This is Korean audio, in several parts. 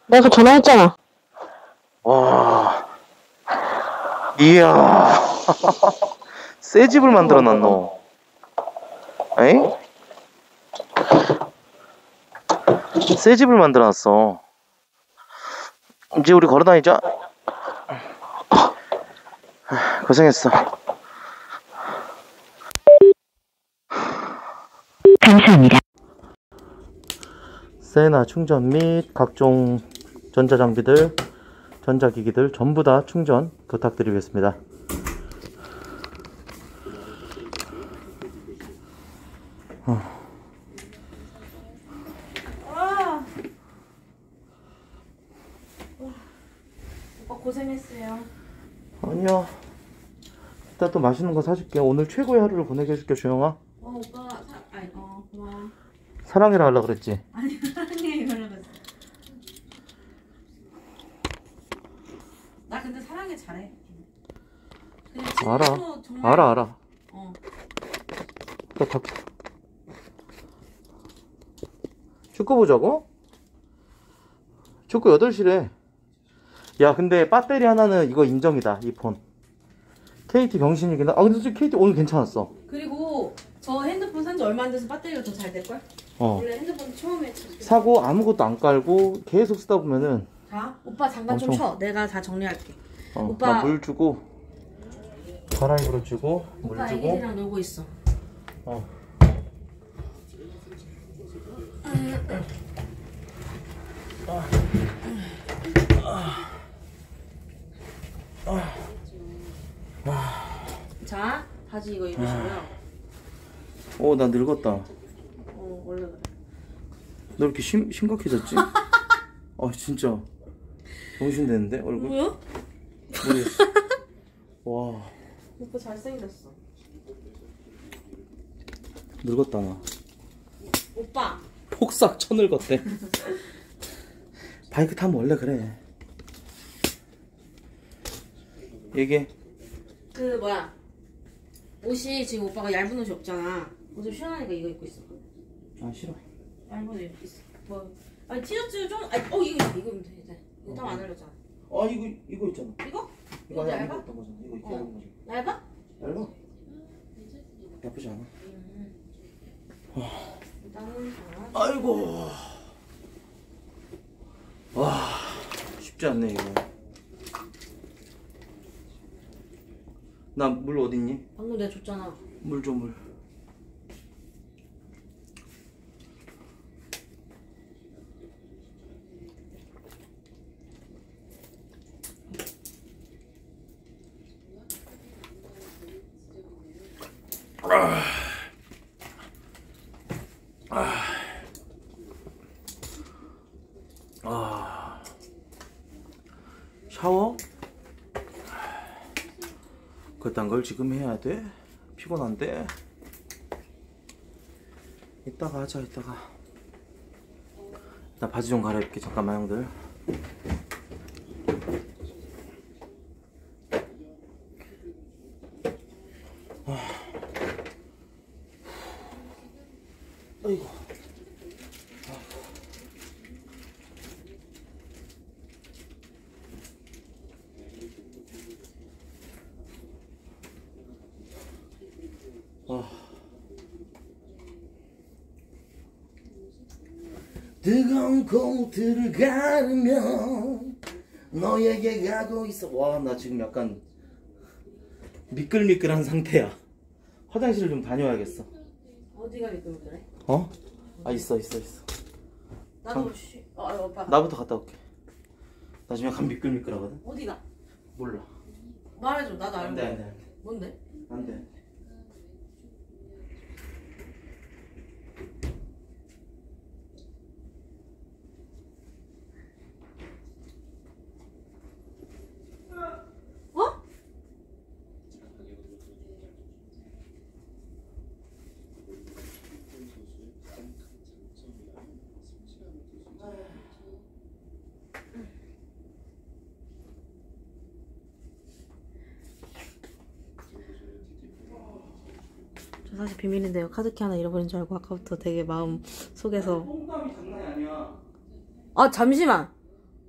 내가 전화했잖아. 와, 이야, 새 집을 만들어놨노. 에이? 새 집을 만들어놨어. 이제 우리 걸어다니자. 고생했어. 감사합니다. 세나 충전 및 각종 전자장비들, 전자기기들 전부 다 충전 부탁드리겠습니다. 오빠 고생했어요. 아니야. 이따 또 맛있는 거 사줄게. 오늘 최고의 하루를 보내게 해줄게, 조영아. 오빠 고마워. 사랑해라 하려고 그랬지? 아니 사랑해 이러려고 했어. 나 근데 사랑해 잘해. 그냥 친구로 정말... 알아. 다 축구 보자고? 축구 8시래. 야, 근데 배터리 하나는 이거 인정이다, 이 폰. KT 병신이긴 하. 아, 근데 솔직히 KT 오늘 괜찮았어. 그리고 저 핸드폰 산 지 얼마 안 돼서 배터리가 더 잘 될걸? 원래 핸드폰 처음에 사고 아무것도 안 깔고 계속 쓰다 보면은. 자, 오빠 잠깐 좀 쉬어. 내가 다 정리할게. 오빠 나 물 주고 갈아입으러 주고 물 오빠 주고. 애기들이랑 놀고 있어. 자, 바지 이거 입으시고요. 나 늙었다. 원래 그래. 너 이렇게 심각해졌지? 진짜 정신 되는데 얼굴? 뭐야? 모르겠어. 와, 오빠 잘생겼어. 늙었다 나. 오빠 폭삭 쳐늙었대. 바이크 타면 원래 그래. 얘기해. 그 뭐야, 옷이 지금 오빠가 얇은 옷이 없잖아. 옷 좀 시원하니까 이거 입고 있어. 싫어. 얇은 옷 입고 있어. 뭐 아니 티셔츠 좀 이거 입으면 돼. 이제 이거 땀 안 흘렸잖아. 이거 있잖아. 이거? 이거 이거 얇은 얇아? 거잖아. 이거 이렇게 얇은 거지. 얇아? 얇아. 나쁘지 않아. 땀은 잘. 아이고. 와, 쉽지 않네 이거. 나 물 어딨니? 방금 내가 줬잖아. 물 줘, 물. 샤워? 그딴 걸 지금 해야 돼? 피곤한데? 이따가 하자, 이따가. 나 바지 좀 갈아입게, 잠깐만, 형들. 아이고. 뜨거운 코트를 가르며 너에게 가고 있어. 와, 나 지금 약간 미끌미끌한 상태야. 화장실을 좀 다녀와야겠어. 어디가 미끌미끌해? 있어. 나도 오빠. 나부터 갔다 올게. 나 지금 약간 미끌미끌하거든. 어디가? 몰라. 말해줘. 나도 알고. 안돼. 뭔데? 안돼. 사실 비밀인데요. 카드키 하나 잃어버린 줄 알고 아까부터 되게 마음 속에서. 똥감이 장난이 아니야. 잠시만.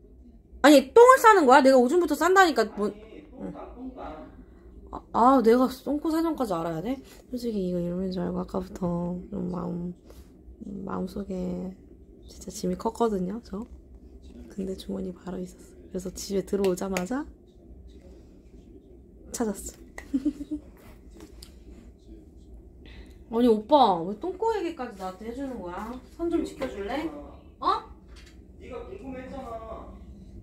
아니 똥을 싸는 거야? 내가 오줌부터 싼다니까 뭐. 내가 똥꼬 사정까지 알아야 돼? 솔직히 이거 이러는 줄 알고 아까부터 좀 마음속에 진짜 짐이 컸거든요, 저. 근데 주머니 바로 있었어. 그래서 집에 들어오자마자 찾았어. 아니 오빠 왜 똥꼬 얘기까지 나한테 해주는 거야? 선 좀 지켜줄래? 어? 네가 궁금했잖아.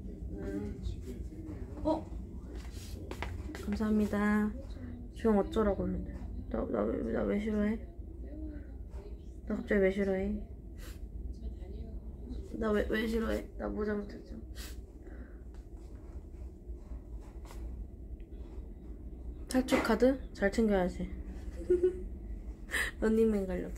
감사합니다. 주영 어쩌라고 했는데 나 왜 싫어해? 나 갑자기 왜 싫어해? 나 왜 싫어해? 나 뭐 잘못했죠? 탈출 카드? 잘 챙겨야지. 런닝맨 가려고.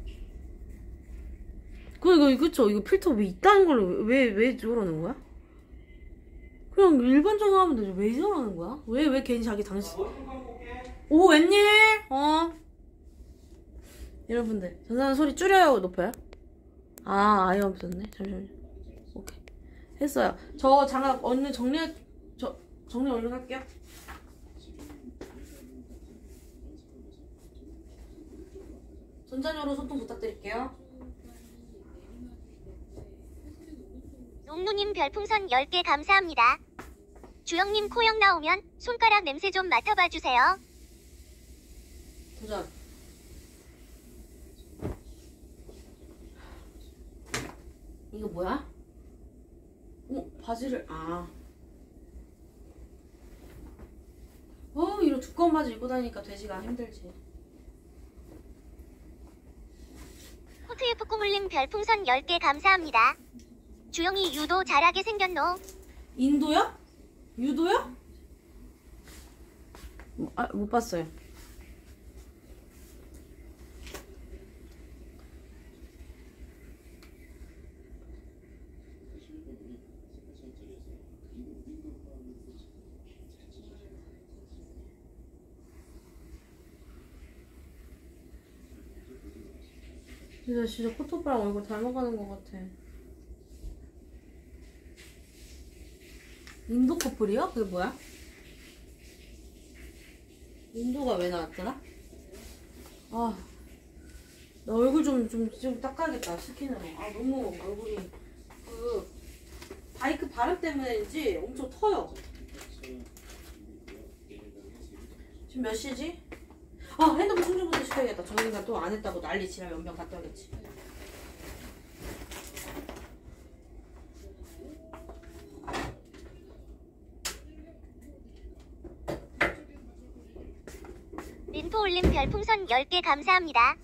그쵸? 이거 필터 왜 있다는 걸 왜 저러는 거야? 그냥 일반적으로 하면 되지. 왜 저러는 거야? 왜 괜히 당신. 오, 웬일? 여러분들, 전자는 소리 줄여요, 높여요? 아예 없었네. 잠시만요. 오케이. 했어요. 저 장갑 얼른 정리 얼른 할게요. 전자녀로 소통 부탁드릴게요. 롱누님 별풍선 10개 감사합니다. 주영님 코형 나오면 손가락 냄새 좀 맡아봐주세요. 도전. 이거 뭐야? 바지를 이런 두꺼운 바지 입고 다니니까 돼지가 힘들지. 호트F 꾸물님 별풍선 10개 감사합니다. 주영이 유도 잘하게 생겼노. 인도야? 유도야? 못 봤어요. 진짜 코토파랑 얼굴 닮아가는 것 같아. 인도 커플이야? 그게 뭐야? 인도가 왜 나왔더라? 나 얼굴 좀 닦아야겠다, 스킨으로. 너무 얼굴이 바이크 바람 때문인지 엄청 터요. 지금 몇 시지? 핸드폰 충전부터 시켜야겠다. 정인이가 또 안 했다고 난리 치라 연병 갔다 오겠지. 린포 올림 별풍선 10개 감사합니다.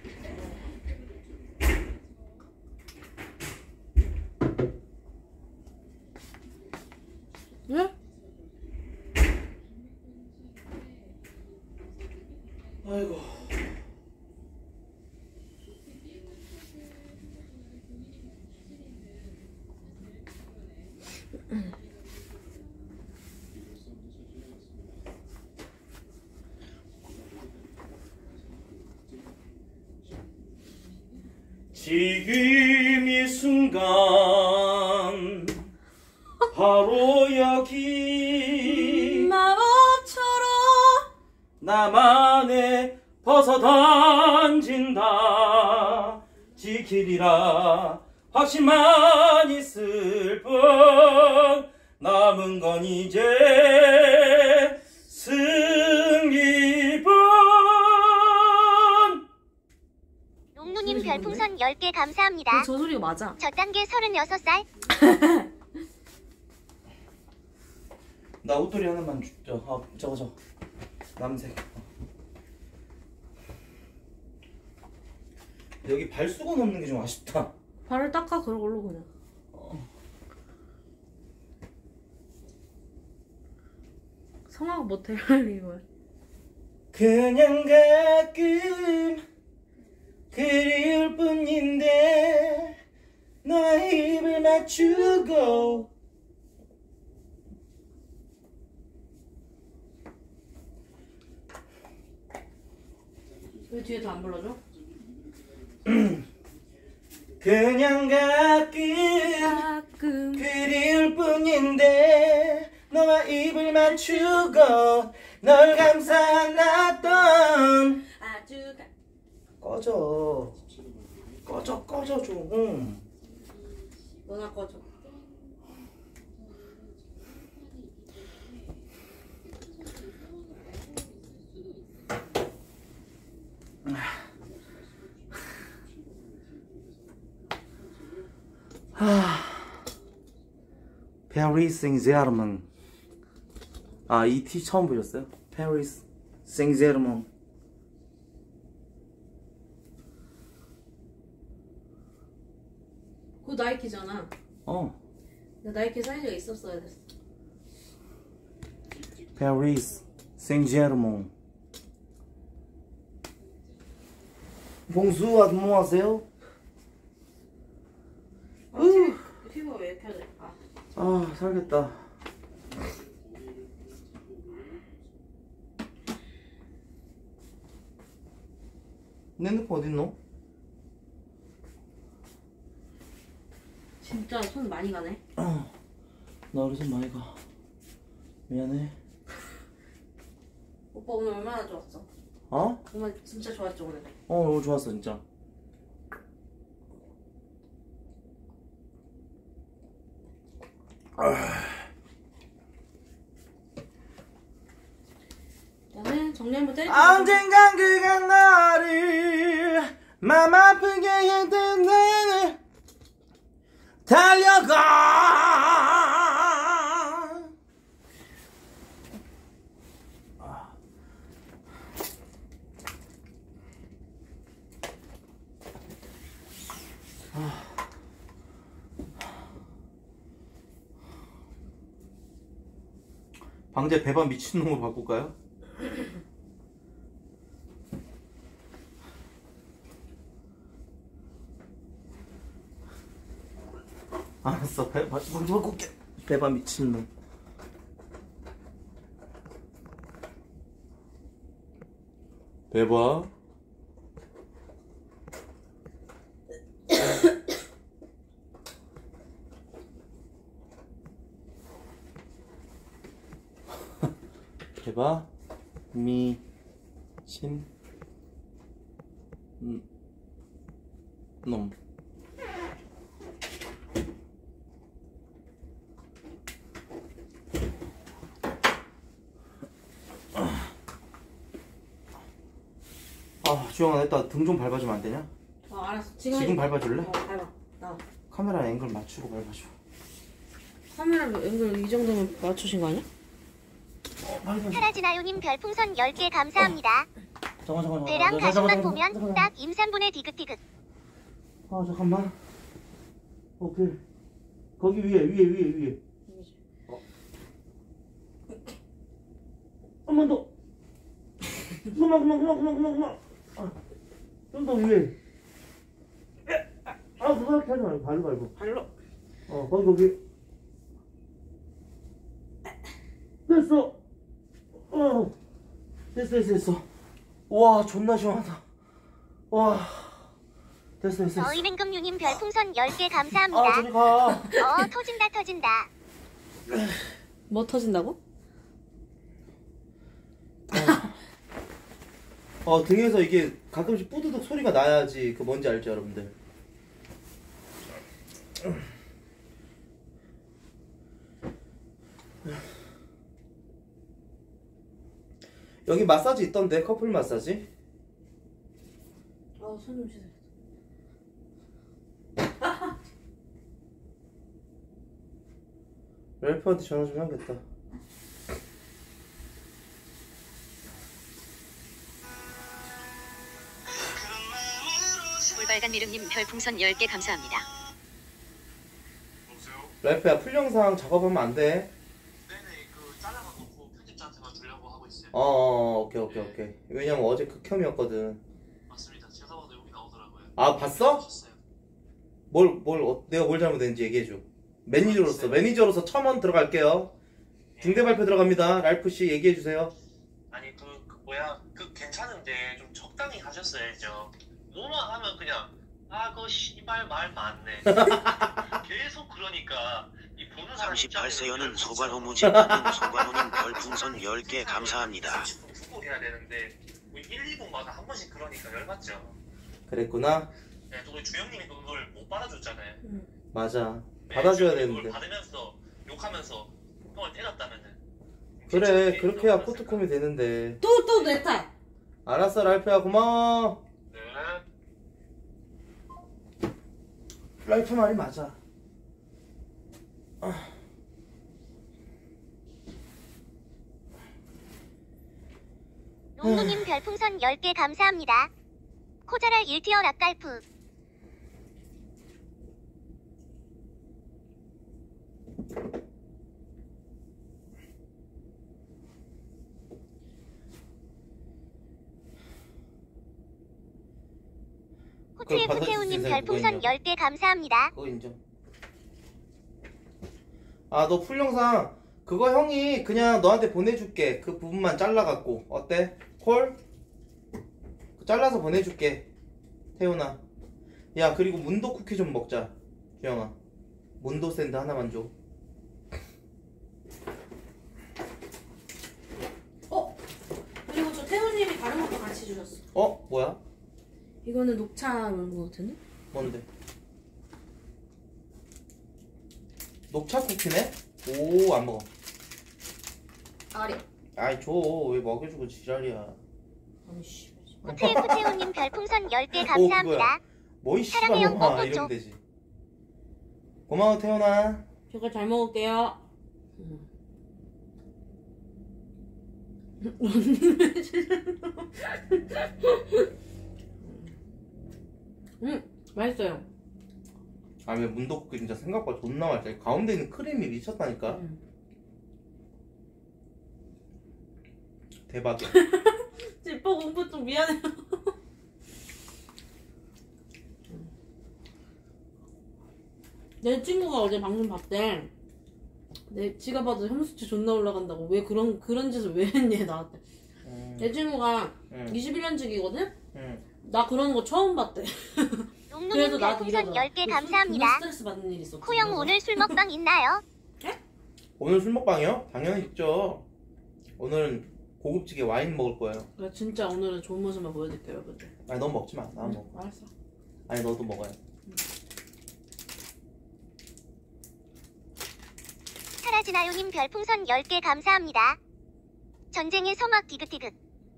응? 아이고. 지금 이 순간 바로 여기 마법처럼 나만의 벗어 던진다. 지키리라 확신만 있을 뿐 남은 건 이제 승리뿐. 롱누님 별풍선 10개 감사합니다. 저 소리가 맞아. 저 단계 36살. 나 옷도리 하나만 저거 남색. 여기 발수건 없는 게 좀 아쉽다. 발을 닦아 그걸로 그냥. 성악 못해 이거. 그냥 가끔 그리울 뿐인데 너의 입을 맞추고. 왜 뒤에서 안 불러줘? 그냥 가끔 가끔 그리울 뿐인데 아닌데 너와 입을 맞추고 널 감싸놨던 아주 꺼져 좀. 너나 꺼져. Paris Saint-Germain. 아, 이 티 처음 보셨어요? Paris Saint-Germain. 그거 나이키잖아. 나 나이키 사이즈가 있었어야 됐어. Paris Saint-Germain. 봉수 안녕하세요. 피부가 왜 이렇게 하지? 아, 살겠다. 내 핸드폰 어딨노? 진짜 손 많이 가네. 나 우리 손 많이 가. 미안해. 오빠 오늘 얼마나 좋았어? 정말 진짜 좋았죠 오늘. 너무 좋았어 진짜. 나는 정리 한번 때릴게. 언젠간 그가 나를 맘 아프게 했던 내는 달려가. 방제 배반 미친놈으로 바꿀까요? 알았어, 배반 바꿀게. 배반 미친놈. 배반. 대박 미친 놈. 주영아, 이따 등 좀 밟아주면 안 되냐? 알았어. 지금 밟아줄래? 밟아. 나 카메라 앵글 맞추고 밟아줘. 카메라 앵글 이 정도면 맞추신 거 아니야? 밟아줘. 사라지나요님 별풍선 10개 감사합니다. 잠깐. 배랑 가슴만 보면 딱 임산부네 디귿디귿. 잠깐만. 오케이. 거기 위에. 한 번 더. 그만. 좀 더 위에. 그렇게 하지 말고 발로. 거기. 됐어. 됐어. 와, 존나 시원하다. 와. 됐어. 어인은금유님 별풍선 10개 감사합니다. 저리 가. 터진다. 뭐 터진다고? 등에서 이게 가끔씩 뿌드득 소리가 나야지 그 뭔지 알죠, 여러분들? 여기 마사지 있던데, 커플 마사지? 손 좀 씻어. 랄프한테 전화 좀 해야겠다. 볼빨간 미름님 별풍선 10개 감사합니다. 랄프야, 풀 영상 작업하면 안 돼. 네네, 잘라갖고 편집자한테만 주려고 하고 있어요. 오케이. 왜냐면 어제 극혐이었거든. 맞습니다. 제가 봐도 여기 나오더라고요. 봤어? 보셨어요? 내가 뭘 잘못했는지 얘기해줘. 매니저로서 첨언 들어갈게요. 중대 발표 들어갑니다. 랄프씨 얘기해주세요. 아니 괜찮은데 좀 적당히 하셨어야죠. 뭐만 하면 그냥 아, 그거 씨발 말 많네. 계속 그러니까 이 보는 사람 38세 여는 소관호무지 받는 소관호님 별풍선 10개 감사합니다. 30분 두고 해야 되는데 뭐 1, 2분마다 한 번씩 그러니까 열받죠. 그랬구나. 네, 또 우리 주영님이 그걸 못 받아줬잖아요. 맞아. 네, 받아줘야 주영님이 되는데. 그걸 받으면서 욕하면서 형을 때렸다면은. 그래, 그렇게 해야 포트콤이 되는데. 또 내 탓. 알았어, 랄프야, 고마워. 네. 랄프 말이 맞아. 농누님 별풍선 10개 감사합니다. 코자랄 1티어 락갈프. 호트에프테우님 별풍선 10개 감사합니다. 그거 인정. 아, 너 풀영상 그거 형이 그냥 너한테 보내줄게. 그 부분만 잘라갖고 어때? 콜? 잘라서 보내줄게. 태훈아. 야, 그리고 문도 쿠키 좀 먹자. 주영아, 문도 샌드 하나만 줘. 그리고 저 태훈님이 다른 것도 같이 주셨어. 뭐야? 이거는 녹차 뭐 같은데? 뭔데? 녹차 쿠키네? 오, 안 먹어. 아리. 아이, 줘. 왜 먹여주고 지랄이야. 아니씨. 호트에프테우님 별풍선 10개 그거야. 감사합니다. 뭐이 씨발 사랑해요, 놈아, 먹어줘. 이러면 되지. 고마워, 태훈아. 제가 잘 먹을게요. 맛있어요. 아니, 문도 쿠키 진짜 생각보다 존나 맛있다. 가운데 있는 크림이 미쳤다니까. 대박이야. 지퍼 공부 좀 미안해요. 내 친구가 어제 방송 봤대. 지가 봐도 혐수치 존나 올라간다고. 왜 그런 짓을 왜 했니 나한테. 내 친구가 21년직이거든? 나 그런 거 처음 봤대. 농누님 별풍선 10개 감사합니다. 스트레스 받는 일 있었지. 코영 오늘 술 먹방 있나요? 오늘 술 먹방이요? 당연히 있죠. 오늘은 고급지게 와인 먹을 거예요. 나 진짜 오늘은 좋은 모습만 보여드릴게요, 여러분들. 아니, 넌 먹지 마. 나 먹어. 알았어. 아니, 너도 먹어요. 사라지나요님 별풍선 10개 감사합니다. 전쟁의 서막 디귿디귿.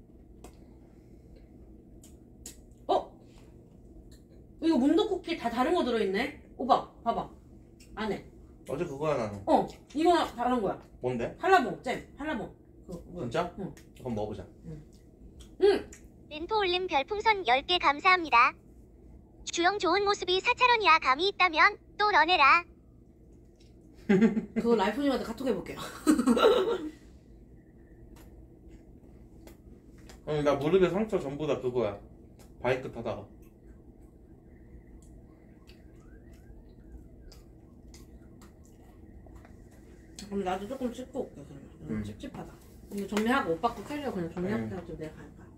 이거 문도 쿠키 다 다른 거 들어있네? 오빠, 봐봐. 안에. 어제 그거야, 나는. 이거 다른 거야. 뭔데? 한라봉, 잼. 한라봉. 그거 뭐야? 진짜? 응. 그럼 먹어보자. 렌포올림 별풍선 10개 감사합니다. 주영 좋은 모습이 4차원이야. 감이 있다면 또 런해라. 그거 라이프님한테 카톡 해볼게요. 나 무릎에 상처 전부 다 그거야. 바이크 타다가. 그럼 나도 조금 씻고 올게, 그러면. 찝찝하다. 이거 정리하고 오빠 거 캐리어 그냥 정리해가지고 내가 갈 거야.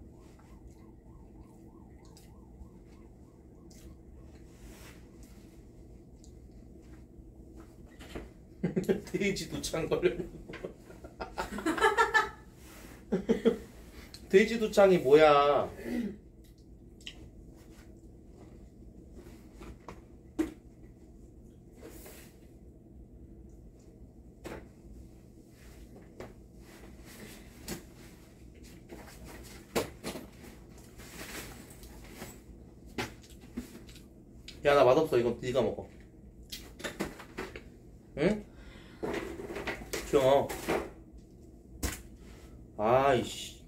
돼지 두창 걸렸는 돼지 두창이 뭐야? 야, 나 맛없어. 이거 네가 먹어. 응? 주영아. 아이씨.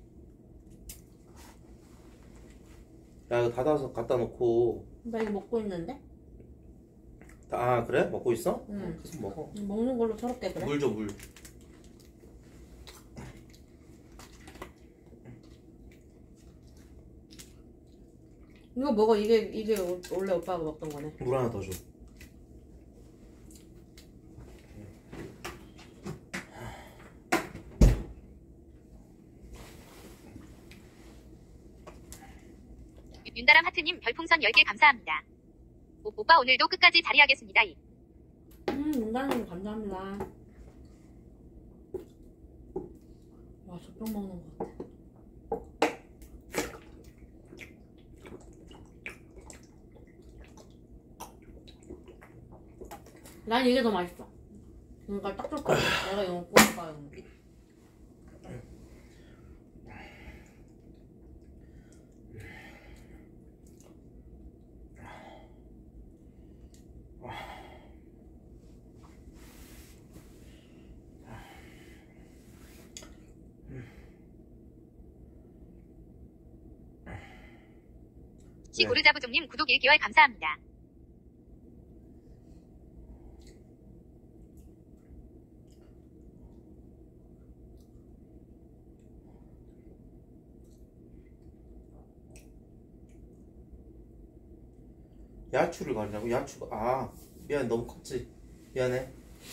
야, 이거 닫아서 갖다 놓고. 나 이거 먹고 있는데? 아, 그래? 먹고 있어? 응. 계속 먹어. 먹는 걸로 철없게 그래? 물 줘, 물. 이거 먹어. 이게 원래 오빠가 먹던 거네. 물 하나 더 줘. 윤다람 하트님 별풍선 10개 감사합니다. 오빠 오늘도 끝까지 자리하겠습니다. 농담님 감사합니다. 와, 젖병 먹는 것 같아. 난 이게 더 맛있어. 그러니까 딱 좋거든. 내가 이거 먹으니까. 시고르자부종님 구독 1개월 감사합니다. 야추를 가려고? 야추가 아 미안 너무 컸지 미안해.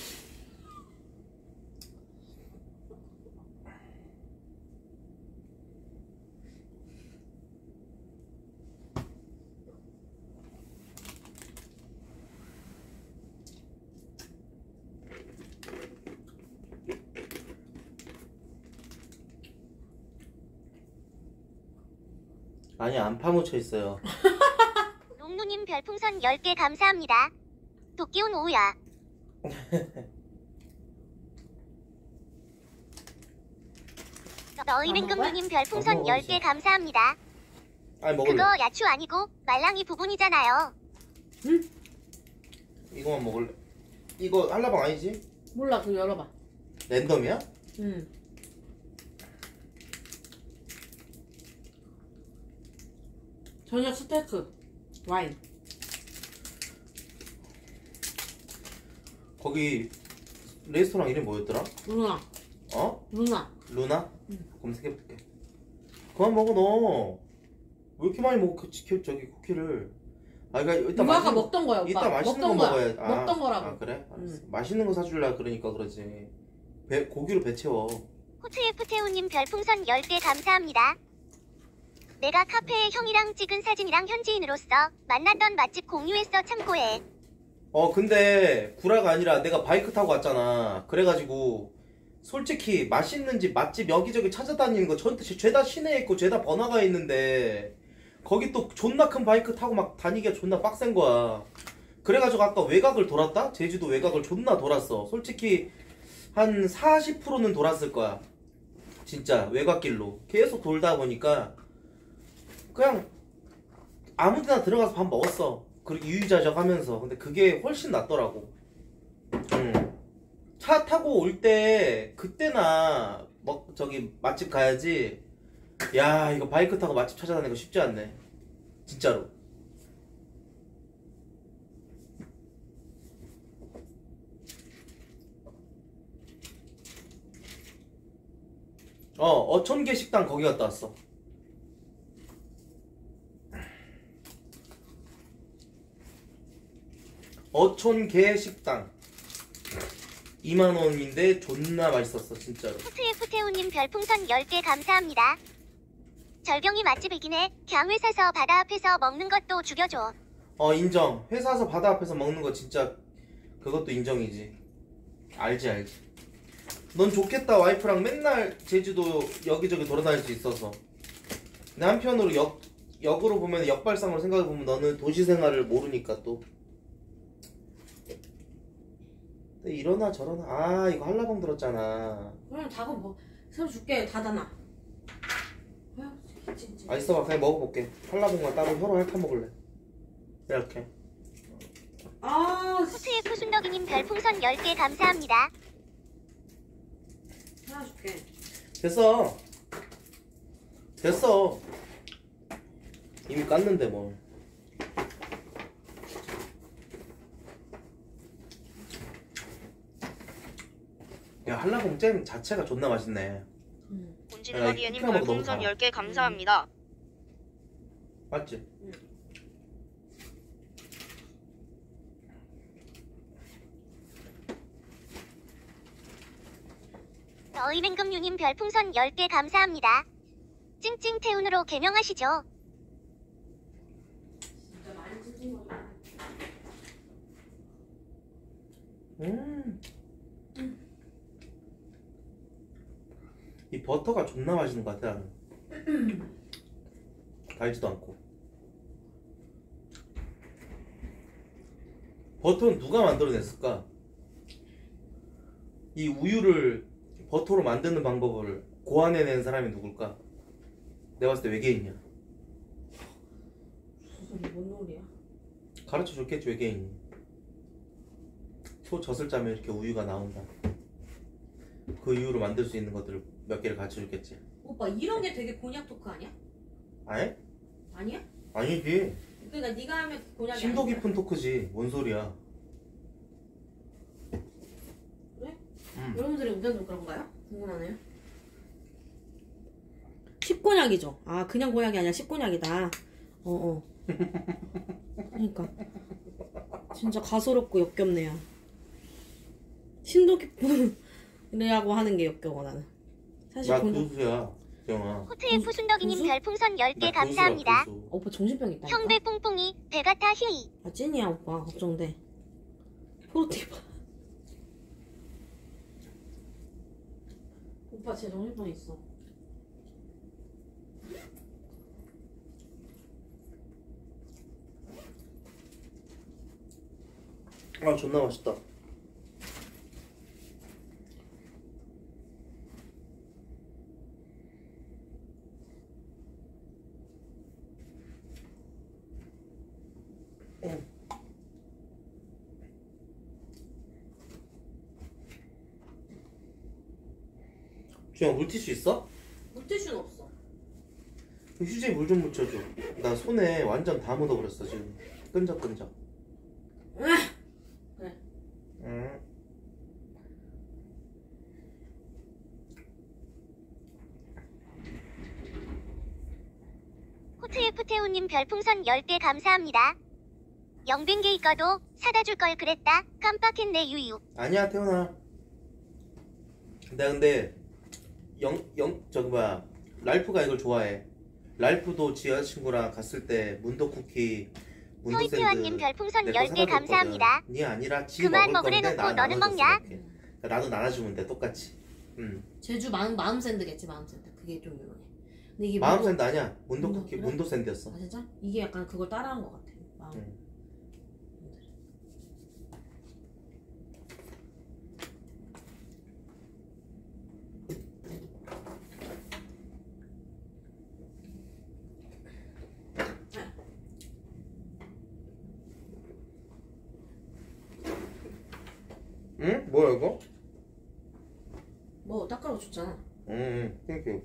아니 안 파묻혀 있어요. 롱누님 별풍선 10개 감사합니다. 도끼온 오우야. 너희맹금누님 별풍선 안 먹어, 10개 감사합니다. 아니 먹을래. 그거 야추 아니고 말랑이 부분이잖아요. 응? 이거만 먹을래. 이거 한라방 아니지? 몰라, 그거 열어봐. 랜덤이야? 응. 저녁 스테이크 와인. 거기 레스토랑 이름 뭐였더라? 루나. 어? 루나. 루나? 응. 검색해볼게. 그만 먹어 너. 왜 이렇게 많이 먹어 저기 쿠키를. 아 그러니까 이따 이거 아까 먹던 거야, 오빠. 이따 맛있는 먹던 거 거야. 먹어야. 아, 먹던 거라고. 아 그래? 알았어. 응. 맛있는 거 사줄라 그러니까 그러지. 고기로 배 채워. 호트에프테우님 별풍선 10개 감사합니다. 내가 카페에 형이랑 찍은 사진이랑 현지인으로서 만났던 맛집 공유했어 참고해. 근데 구라가 아니라 내가 바이크 타고 왔잖아. 그래가지고 솔직히 맛있는 집 맛집 여기저기 찾아다니는 거 죄다 시내에 있고 죄다 번화가에 있는데 거기 또 존나 큰 바이크 타고 막 다니기가 존나 빡센 거야. 그래가지고 아까 외곽을 돌았다? 제주도 외곽을 존나 돌았어. 솔직히 한 40%는 돌았을 거야. 진짜 외곽길로 계속 돌다 보니까 그냥 아무 데나 들어가서 밥 먹었어. 그리고 유유자적 하면서. 근데 그게 훨씬 낫더라고. 차 타고 올 때 그때나 저기 맛집 가야지. 야 이거 바이크 타고 맛집 찾아다니는 거 쉽지 않네 진짜로. 어촌계 식당 거기 갔다 왔어. 어촌계 식당 2만원인데 존나 맛있었어 진짜로. 호트에프테우님 별풍선 10개 감사합니다. 절경이 맛집이긴 해. 그냥 회사서 바다 앞에서 먹는 것도 죽여줘. 인정. 회사에서 바다 앞에서 먹는 거 진짜 그것도 인정이지. 알지. 넌 좋겠다. 와이프랑 맨날 제주도 여기저기 돌아다닐 수 있어서. 근데 한편으로 역으로 보면 역발상으로 생각해보면 너는 도시 생활을 모르니까 또. 근데 이러나 저러나. 아 이거 한라봉 들었잖아. 그럼 작업 뭐 새로 줄게. 닫아놔. 아 있어봐. 그냥 먹어볼게. 한라봉만 따로 혀로 핥아 먹을래. 이렇게. 호트에프 순덕이님 별풍선 10개 감사합니다. 하나 줄게. 됐어. 이미 깠는데 뭐. 야 한라봉 잼 자체가 존나 맛있네. 본진마비애님 별풍선 10개 감사합니다. 맞지? 너희맹금유님 별풍선 10개 감사합니다. 찡찡태운으로 개명하시죠. 진짜 많이 찡찡거려. 이 버터가 존나 맛있는 것 같아 나는. 달지도 않고. 버터는 누가 만들어냈을까? 이 우유를 버터로 만드는 방법을 고안해낸 사람이 누굴까? 내가 봤을 때 외계인이야. 무슨 뭔 놀이야? 가르쳐 줬겠지 외계인이. 소 젖을 짜면 이렇게 우유가 나온다. 그 우유로 만들 수 있는 것들을 몇 개를 가르쳐 줬겠지. 오빠 이런 게 되게 곤약 토크 아니야? 아예? 아니야? 아니지. 그러니까 네가 하면 곤약이 심도 아니야. 깊은 토크지. 뭔 소리야? 그래? 음. 여러분들이 의견도 그런가요? 궁금하네요. 십곤약이죠. 아 그냥 곤약이 아니라 십곤약이다. 어어. 그러니까 진짜 가소롭고 역겹네요. 심도 깊은 이라고 하는 게 역겨워 나는. 사실 나 곤약. 교수야, 영아. 호트F 순덕이님 고수? 별풍선 10개 나 감사합니다. 교수야, 교수. 오빠 정신병 있다니까. 형배 뿡뿡이 배가타 히히. 아 찐이야 오빠 걱정돼. 프로티바. 오빠 진짜 정신병 있어. 아 존나 맛있다. 주영 물티슈 있어? 물티슈는 없어. 그 휴지에 물 좀 묻혀줘. 나 손에 완전 다 묻어버렸어 지금. 끈적끈적. 그래. 응. 호트F 태우님 별풍선 10개 감사합니다. 영빈게 이거도 사다 줄 걸 그랬다. 깜빡했네 유유. 아니야 태훈아. 내가 근데 저기 뭐야 랄프가 이걸 좋아해. 랄프도 지 여자친구랑 갔을 때 문도 쿠키 문도 샌드 소이피와님 별풍선 내거 10개 사다 줬거든. 감사합니다. 니 아니라 지 그만 먹을 건데 먹으래놓고 나 너는 나눠줬어, 먹냐? 이렇게. 그러니까 나도 나눠주면 돼 똑같이. 제주 마음 샌드겠지 마음 샌드. 그게 좀 유명해. 근데 이게 마음 문도- 샌드 아니야. 문도 문도, 쿠키 그래? 문도 샌드였어. 아 진짜? 이게 약간 그걸 따라한 것 같아. 마음. 응. 응? 뭐야 이거? 뭐 닦아서 줬잖아. 응, 땡큐.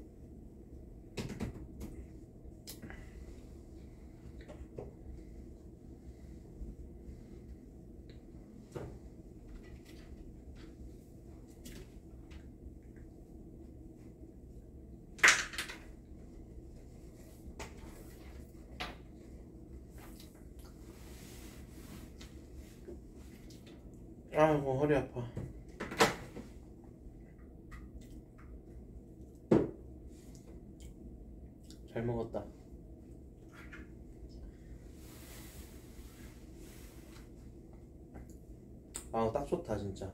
아이고 허리 아파. 잘 먹었다. 아우 딱 좋다 진짜.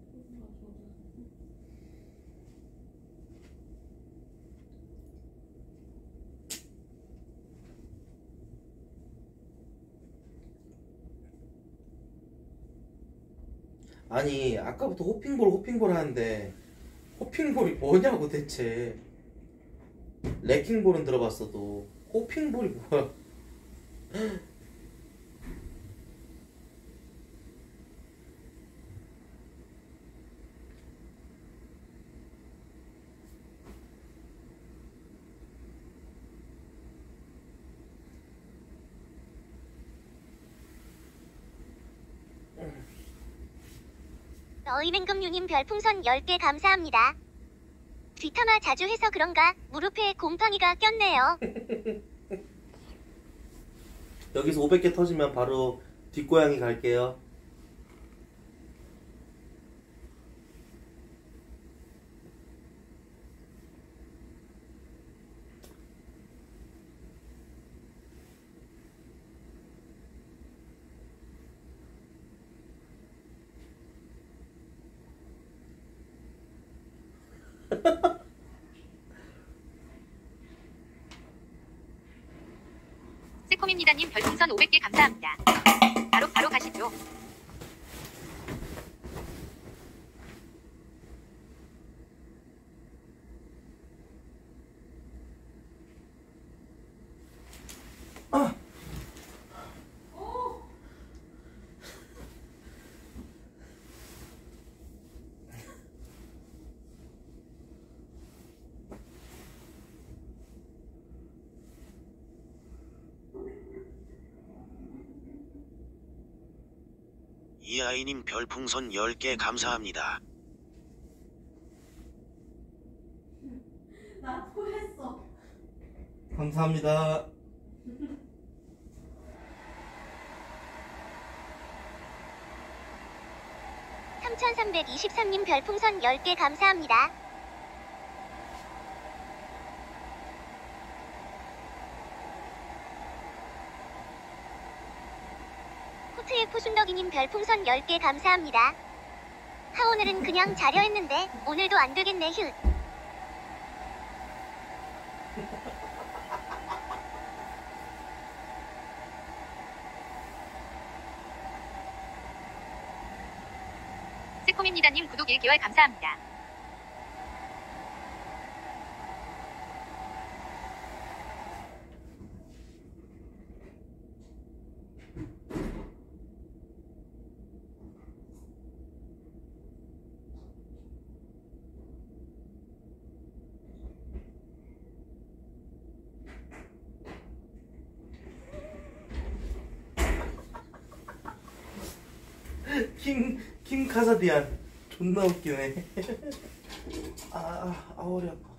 아니 아까부터 호핑볼 하는데 호핑볼이 뭐냐고 대체. 레킹볼은 들어봤어도 호핑볼이 뭐야. 어이맹금유님 별풍선 10개 감사합니다. 뒤터마 자주 해서 그런가 무릎에 곰팡이가 꼈네요. 여기서 500개 터지면 바로 뒷고양이 갈게요. 새콤입니다님 별풍선 500개 감사합니다. 바로 가시죠. 이아이님 별풍선 10개 감사합니다. 나 토했어. 감사합니다. (3323님) 별풍선 10개 감사합니다. 코트의 포순덕이님 별풍선 10개 감사합니다. 오늘은 그냥 자려 했는데 오늘도 안 되겠네 휴. 새콤입니다님 구독 1개월 감사합니다. 킹 카사디안 존나 웃기네. 허리 아파.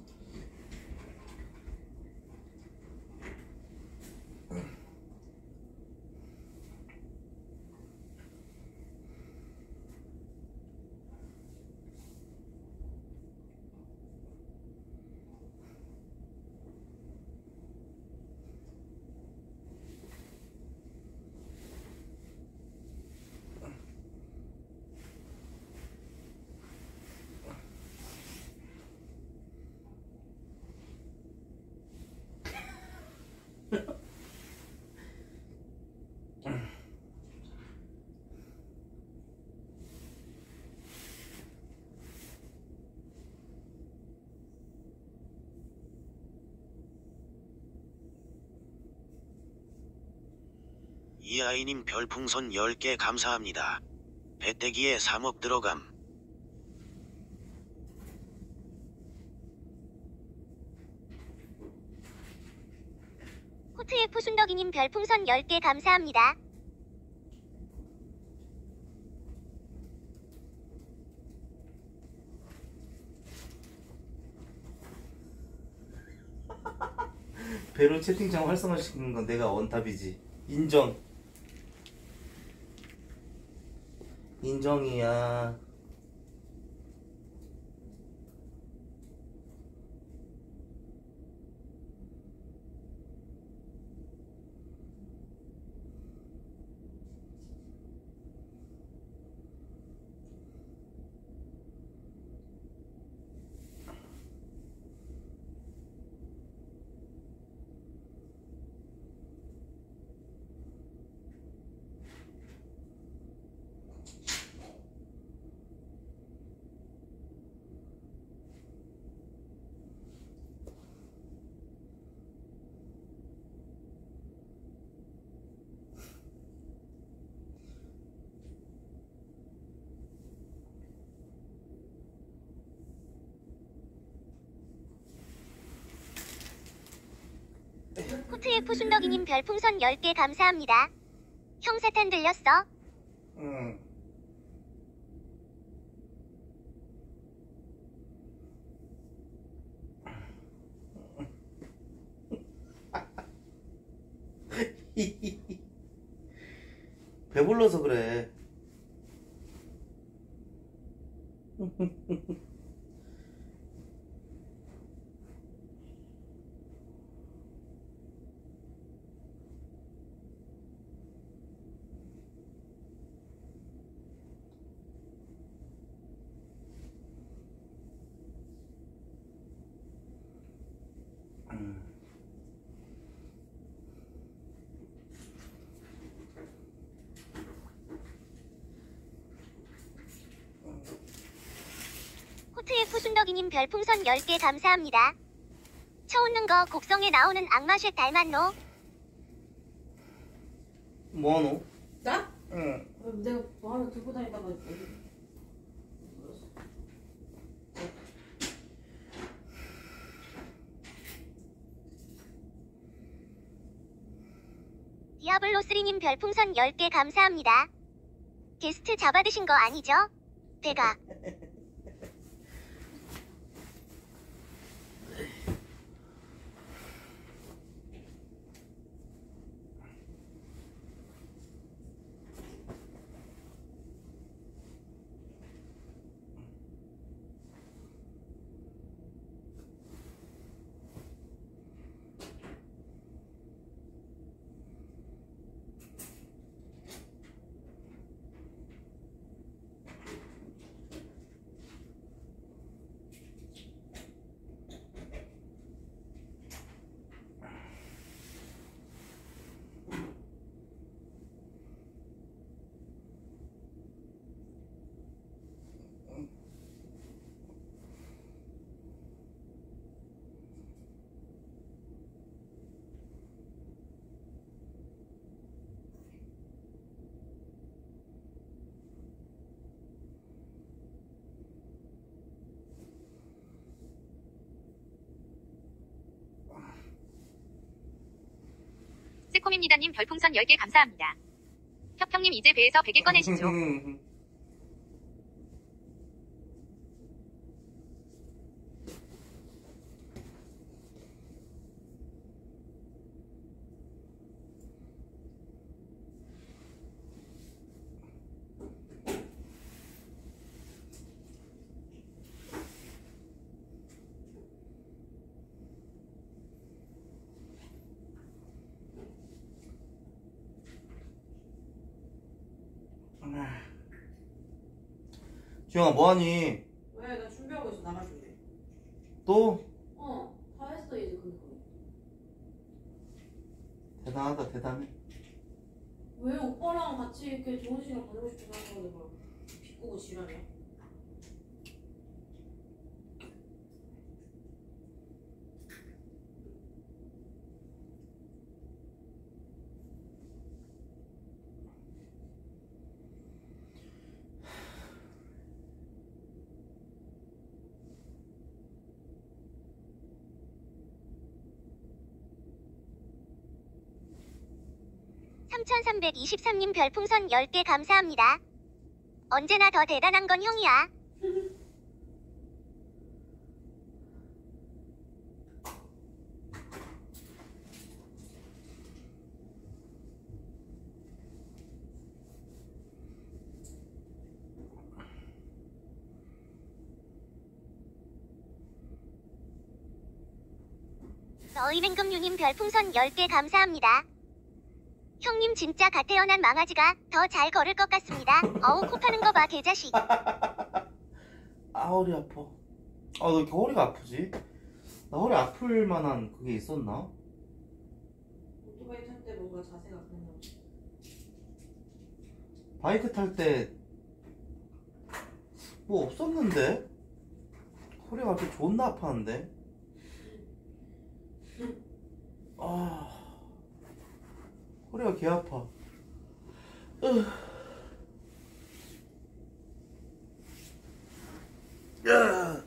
이아이님 별풍선 10개 감사합니다. 배때기에 3억 들어감. 코트의 포순덕이님 별풍선 10개 감사합니다. 배로 채팅창 활성화시키는 건 내가 원탑이지. 인정이야. 코트의 포순덕이님 별풍선 10개 감사합니다. 형 사탄 들렸어? 응. 배불러서 그래. TF 순덕이님 별풍선 10개 감사합니다. 쳐웃는 거 곡성에 나오는 악마쉐 닮았노? 뭐하노? 나? 응. 내가 뭐 하나 들고 다니다가 디아블로3님 별풍선 10개 감사합니다. 게스트 잡아드신 거 아니죠? 대가. 새콤입니다님 별풍선 10개 감사합니다. 협형님 이제 배에서 베개 꺼내시죠. 주영아 뭐하니? 왜? 나 준비하고 있어. 나갈 준비. 또? 다 했어 이제 근데. 대단하다 대단해. 왜 오빠랑 같이 이렇게 좋은 시간 보내고 싶어서 하는 건데 뭘 비꼬고 지랄이야? (3323님) 별풍선 10개 감사합니다. 언제나 더 대단한 건 형이야. 너희맹금유님 별풍선 10개 감사합니다. 형님 진짜 갓 태어난 망아지가 더 잘 걸을 것 같습니다. 어우 코 파는 거 봐 개자식. 아 허리 아파. 아 너 이렇게 허리가 아프지? 나 허리 아플 만한 그게 있었나? 오토바이 탈 때 뭔가 자세가 그랬나 봐. 바이크 탈 때 뭐 없었는데? 허리가 갑자기 존나 아팠는데? 아 허리가 개 아파. 야.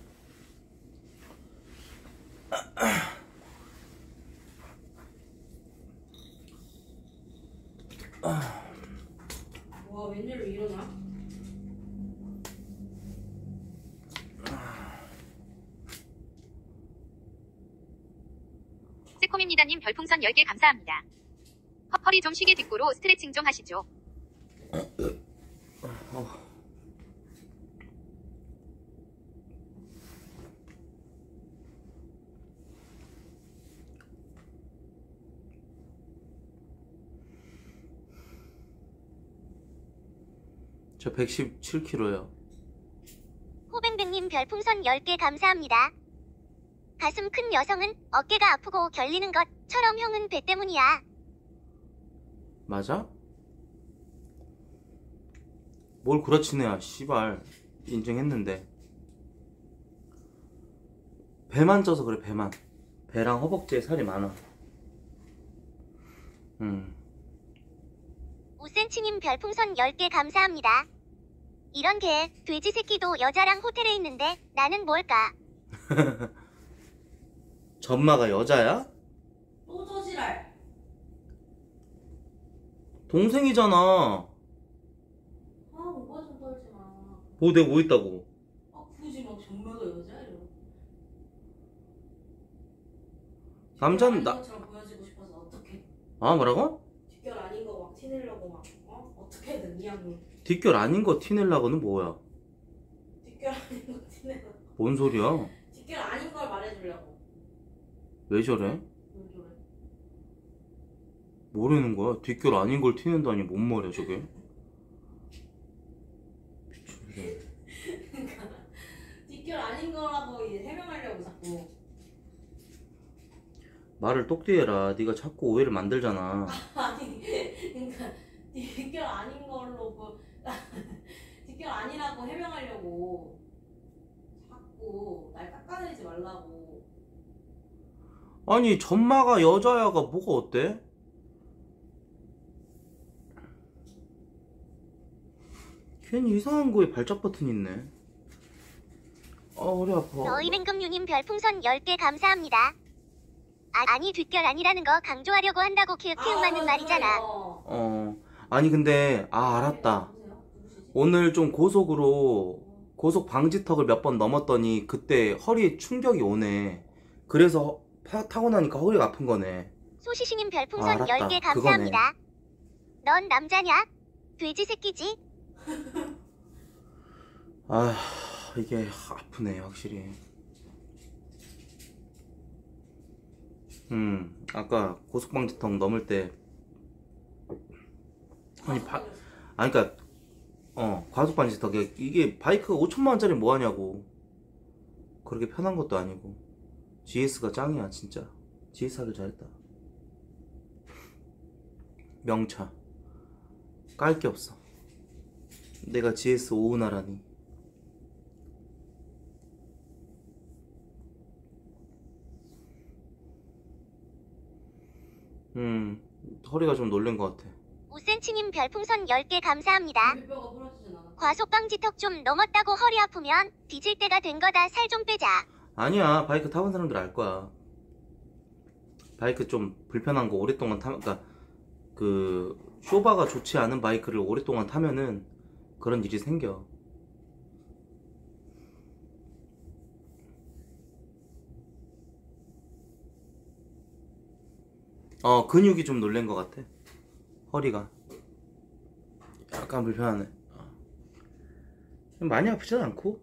와 웬일로 일어나? 새콤입니다님 별풍선 10개 감사합니다. 허리 좀 쉬게 뒷구로 스트레칭 좀 하시죠. 저 117kg요. 호뱅뱅님 별풍선 10개 감사합니다. 가슴 큰 여성은 어깨가 아프고 결리는 것처럼 형은 배 때문이야. 맞아? 뭘 구라치네야 씨발. 인정했는데 배만 쪄서 그래. 배만. 배랑 허벅지에 살이 많아. 우센치님 별풍선 10개 감사합니다. 이런 개, 돼지 새끼도 여자랑 호텔에 있는데 나는 뭘까? 전마가 여자야? 또 저지랄. 동생이잖아. 아 오빠 좀 떨지 마. 뭐 내가 뭐 했다고? 아 굳이 막 정말가 여자야 이러. 남자는 나... 것처럼 보여지고 싶어서 어떻게? 아 뭐라고? 뒷결 아닌 거 막 티내려고 막 어떻게든 이왕. 뒷결 아닌 거 티내려고는 뭐야? 뒷결 아닌 거 티내려고. 뭔 소리야? 뒷결 아닌 걸 말해주려고. 왜 저래? 왜 저래? 뭐라는 거야? 뒷결 아닌 걸 티낸다니 뭔 말이야 저게? 미친놈. 그러니까 뒷결 아닌 거라고 이제 해명하려고 자꾸. 말을 똑띠 해라. 네가 자꾸 오해를 만들잖아. 아니 그러니까 뒷결 아닌 걸로 뒷결 아니라고 해명하려고 자꾸 날 깎아내리지 말라고. 아니 전마가 여자야가 뭐가 어때? 괜히 이상한 거에 발작 버튼 있네. 아 허리 아파. 너희맹금유님 별풍선 10개 감사합니다. 아니 뒷결 아니라는 거 강조하려고 한다고 키읔키읔 맞는 말이잖아. 아니 근데 알았다. 오늘 좀 고속 방지턱을 몇 번 넘었더니 그때 허리에 충격이 오네. 그래서 타고 나니까 허리가 아픈 거네. 소시시님 별풍선 알았다. 10개 감사합니다. 넌 남자냐? 돼지 새끼지? 아 이게 아프네 확실히. 아까 고속방지턱 넘을 때 아니 그니까 과속방지턱에 이게 바이크가 5천만원짜리 뭐하냐고. 그렇게 편한 것도 아니고. GS가 짱이야 진짜. GS 하길 잘했다. 명차 깔 게 없어. 내가 GS 오은하라니. 허리가 좀 놀란 것 같아. 우센치님 별풍선 10개 감사합니다. 뼈가 부러지진 않아. 과속방지턱 좀 넘었다고 허리 아프면 뒤질 때가 된 거다. 살 좀 빼자. 아니야 바이크 타본 사람들 알 거야. 바이크 좀 불편한 거 오랫동안 타면, 그러니까 그 쇼바가 좋지 않은 바이크를 오랫동안 타면은 그런 일이 생겨. 근육이 좀 놀란 것 같아. 허리가 약간 불편하네. 많이 아프진 않고.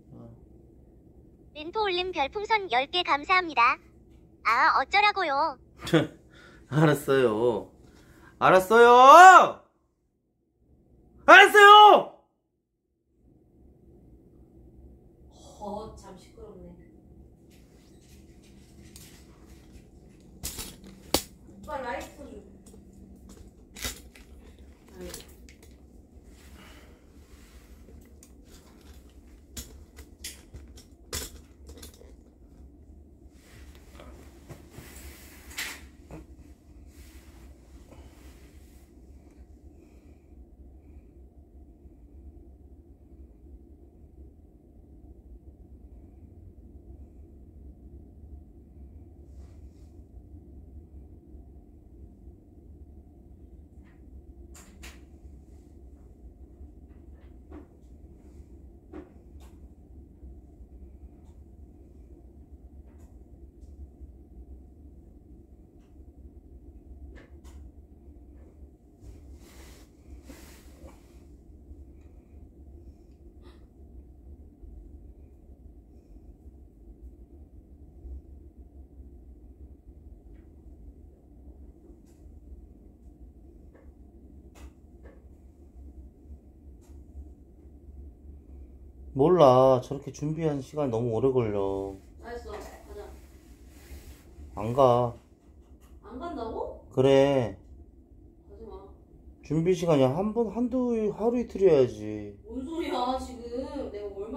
렌토올림 별풍선 10개 감사합니다. 아 어쩌라고요. 알았어요. 알았어요. 참 시끄럽네. 오빠 라이프 좀. 몰라. 저렇게 준비하는 시간이 너무 오래 걸려. 알았어. 가자. 안 가. 안 간다고? 그래. 가지 마. 준비 시간이 하루 이틀 해야지. 뭔 소리야 지금. 내가 얼마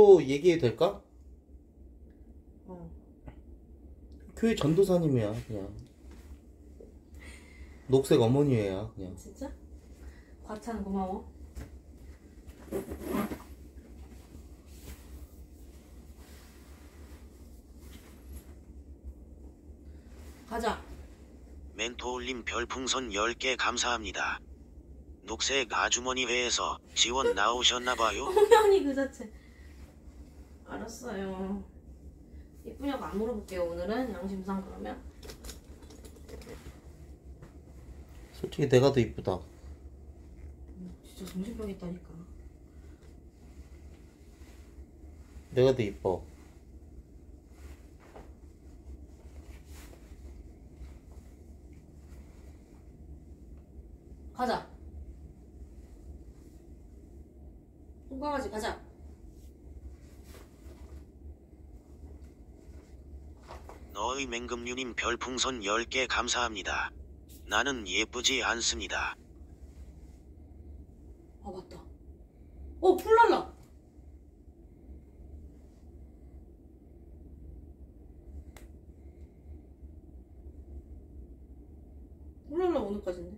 교회로 얘기해도 될까? 어. 교회 전도사님이야 그냥. 녹색 어머니야 그냥. 진짜? 과찬 고마워. 가자. 멘토올림 별풍선 10개 감사합니다. 녹색 아주머니 회에서 지원 나오셨나봐요. 홍현이 그 자체. 알았어요. 이쁘냐고 안 물어볼게요 오늘은. 양심상. 그러면 솔직히 내가 더 이쁘다. 진짜 정신병 있다니까. 내가 더 이뻐. 가자. 똥강아지 가자. 너의 맹금류님 별풍선 10개 감사합니다. 나는 예쁘지 않습니다. 아 맞다. 풀날라. 풀날라 오늘까지인데.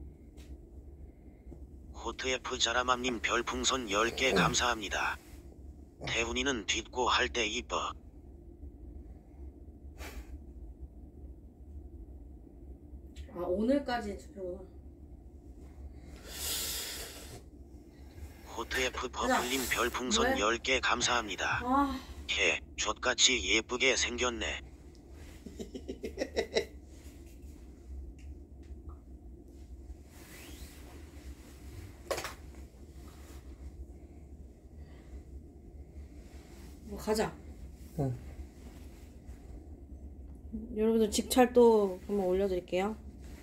호트F 자라맘님 별풍선 10개 감사합니다. 태훈이는 딛고 할 때 이뻐. 아 오늘까지 투표구나. 호트F 퍼플님 별풍선 왜? 10개 감사합니다. 아 걔 족같이 예쁘게 생겼네. 뭐 가자. 응. 여러분들 직찰도 한번 올려드릴게요.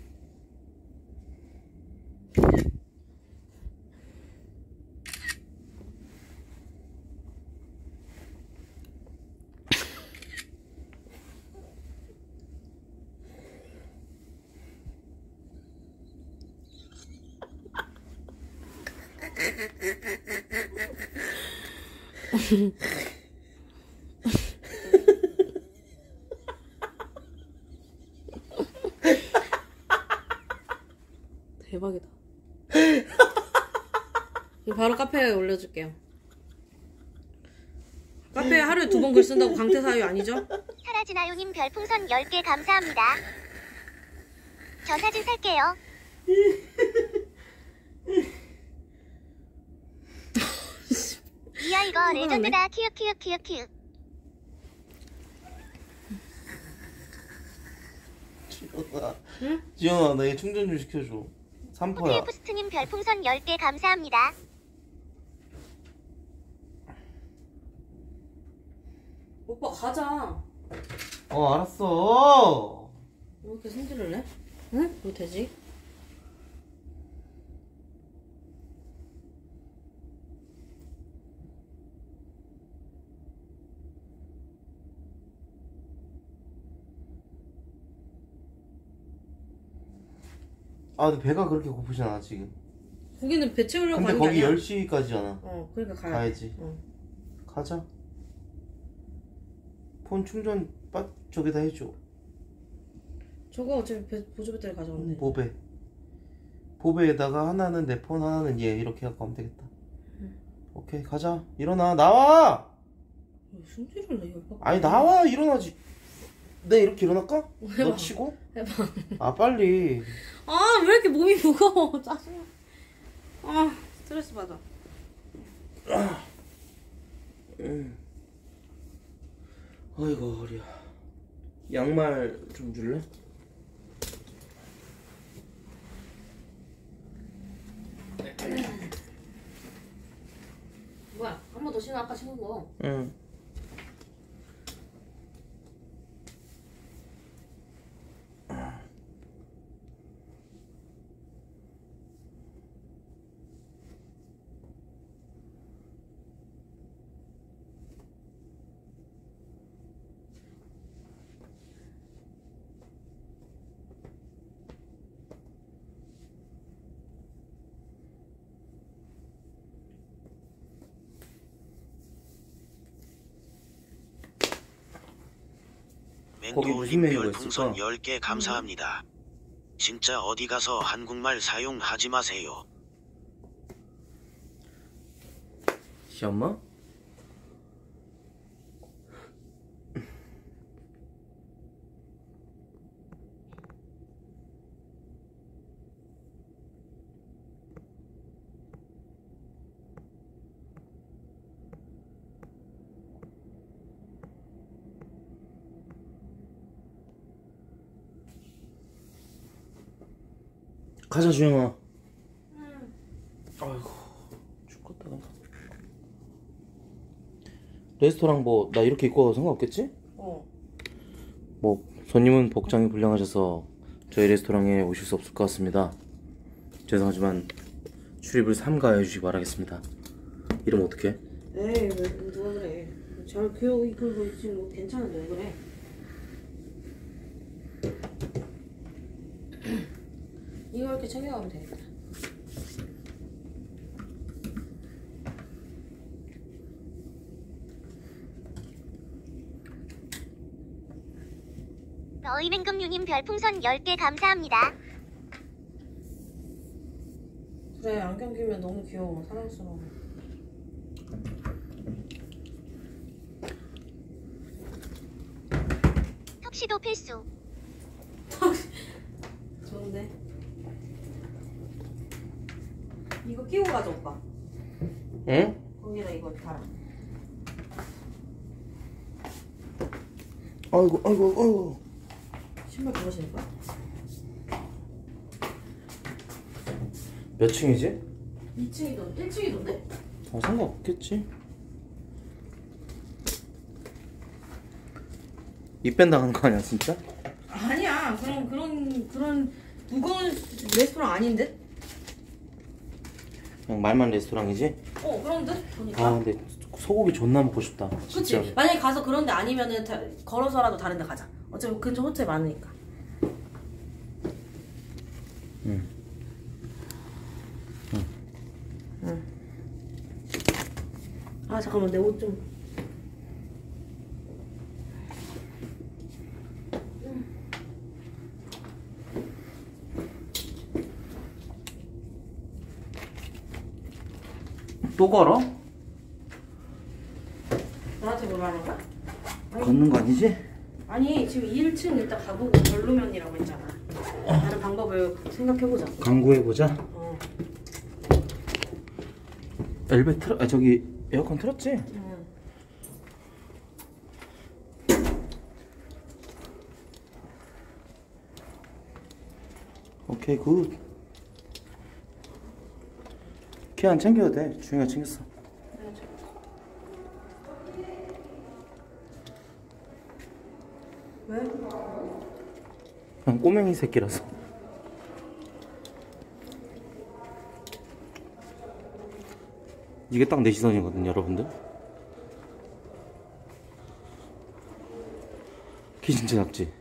대박이다. 이거 바로 카페에 올려줄게요. 카페에 하루에 2번 글 쓴다고 강퇴사유 아니죠? 사라지나요님 별풍선 10개 감사합니다. 저 사진 살게요. 이야 이거 레전드다. 키읔. 지연아 나 얘 충전 좀 시켜줘. 3%야. 호텔푸스트님 별풍선 10개 감사합니다. 오빠 가자. 알았어. 왜 이렇게 성질을 내? 응? 왜 되지? 아 근데 배가 그렇게 고프진 않아 지금. 거기는 배 채우려고 근데 가는 게 거기 아니야? 10시까지잖아. 그러니까 가야지. 가자. 폰 충전 저기다 해줘. 저거 어차피 보조 배터리 가져오는데. 뭐배? 보배에다가 하나는 내 폰, 하나는 얘 이렇게 갖고 하면 되겠다. 오케이, 가자. 일어나. 나와. 무슨 소리를 내 이거? 아니, 나와. 일어나지. 네, 이렇게 일어날까? 해봐. 너 치고? 해봐. 아, 빨리. 아, 왜 이렇게 몸이 무거워? 짜증나. 아, 스트레스 받아. 아이고, 허리야. 양말 좀 줄래? 뭐야? 한 번 더 신어. 아까 신은 거. 응. 거기 무슨 맹도울님 메뉴가 별풍선 있을까? 10개 감사합니다. 진짜 어디 가서 한국말 사용하지 마세요. 시엄마? 가자, 주영아. 아이고, 죽겠다. 레스토랑 뭐 나 이렇게 입고 와도 상관없겠지? 뭐 손님은 복장이 불량하셔서 저희 레스토랑에 오실 수 없을 것 같습니다. 죄송하지만 출입을 삼가해 주시기 바라겠습니다. 이름 어떻게 해? 에이, 왜 누가 그래? 잘 귀여워. 이거 지금 뭐 괜찮은데 왜 그래? 이거 이렇게 챙겨가면 되겠다. 너희맹금유님 별풍선 10개 감사합니다. 그래, 안경 끼면 너무 귀여워. 사랑스러워. 턱시도 필수. 좋은데? 이거 끼고 가자, 오빠. 응? 거기다 이거 달아. 아이고, 아이고, 아이고. 신발 그거 신을 거야? 몇 층이지? 2층이던데? 1층이던데? 상관없겠지. 입밴 당하는 거 아니야, 진짜? 아니야. 그런 무거운 레스토랑 아닌데? 그냥 말만 레스토랑이지? 그런데? 보니까. 아, 근데 소고기 존나 먹고 싶다. 그치? 진짜. 만약에 가서 그런데 아니면은 걸어서라도 다른 데 가자. 어차피 근처 호텔 많으니까. 응. 응. 아, 잠깐만. 내 옷 좀. 또 걸어? 나한테 뭐 말하는 거야? 걷는 거 아니지? 아니, 지금 1층 일단 가보고 별로면이라고 했잖아. 다른 방법을 생각해보자. 강구해보자. 어. 저기 에어컨 틀었지? 응. 오케이, 굿. 키 안 챙겨도 돼. 주영이가 챙겼어. 왜? 그냥 꼬맹이 새끼라서. 이게 딱 내 시선이거든요, 여러분들. 키 진짜 작지?